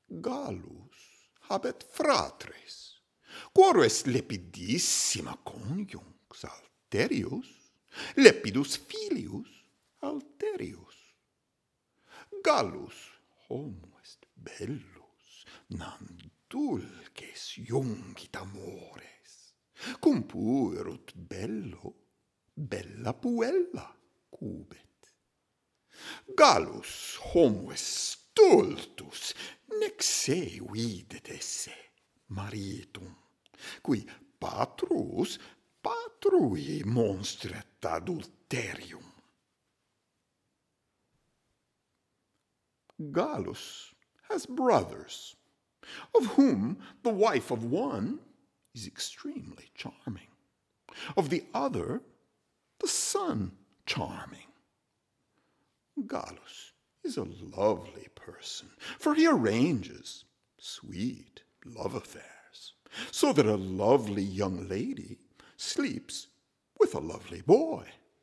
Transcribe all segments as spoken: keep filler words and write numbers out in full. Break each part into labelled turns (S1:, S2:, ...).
S1: Gallus habet frātrēs, quōrum lepidissima coniūnx alterius, lepidus filius alterius. Gallus homo est bellus, nam dulces jungit amores, cum puerut bello, bella puella cubet. Gallus homo est stultus, nec se videt esse maritum, qui patrus patrui monstret adulterium. Gallus has brothers, of whom the wife of one is extremely charming, of the other the son charming. Gallus is a lovely person, for he arranges sweet love affairs, so that a lovely young lady sleeps with a lovely boy.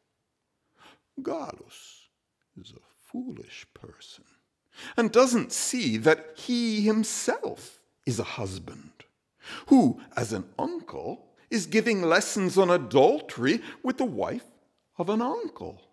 S1: Gallus is a foolish person, and doesn't see that he himself is a husband, who, as an uncle, is giving lessons on adultery with the wife of an uncle.